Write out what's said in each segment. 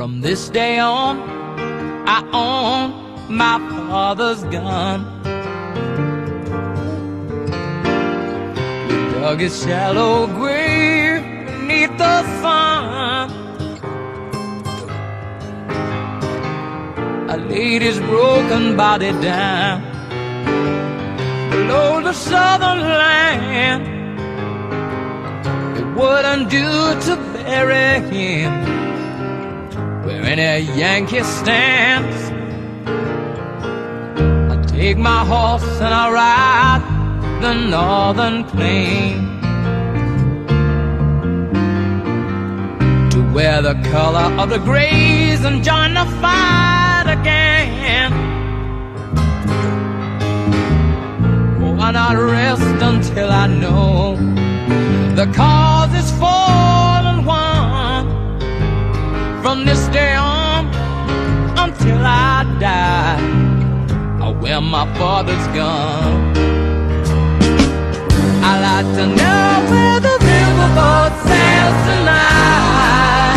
From this day on, I own my father's gun. We dug his shallow grave beneath the sun. I laid his broken body down below the southern land. It wouldn't do to bury him where any Yankee stands. I take my horse and I ride the northern plain to where the color of the grays and join the fight again. Oh, I'll not rest until I know the cause is full and won. From this day on until I die, I'll wear my father's gun. I like to know where the riverboat sails tonight.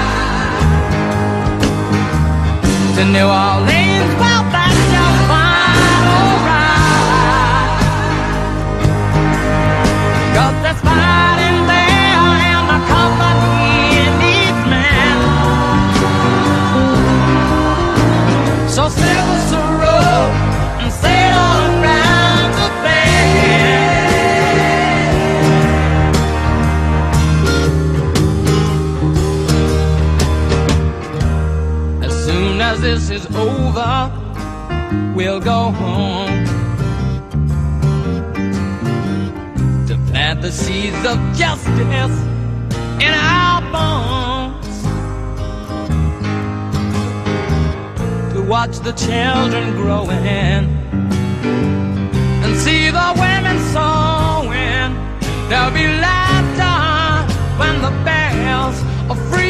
To New Orleans, well, that shall find alright. 'Cause there's fighting there and the company needs men. So sail us a road and sail all around the bend. As soon as this is over, we'll go home to plant the seeds of justice in our bones, to watch the children growing and see the women sewing. There'll be laughter when the bells of freedom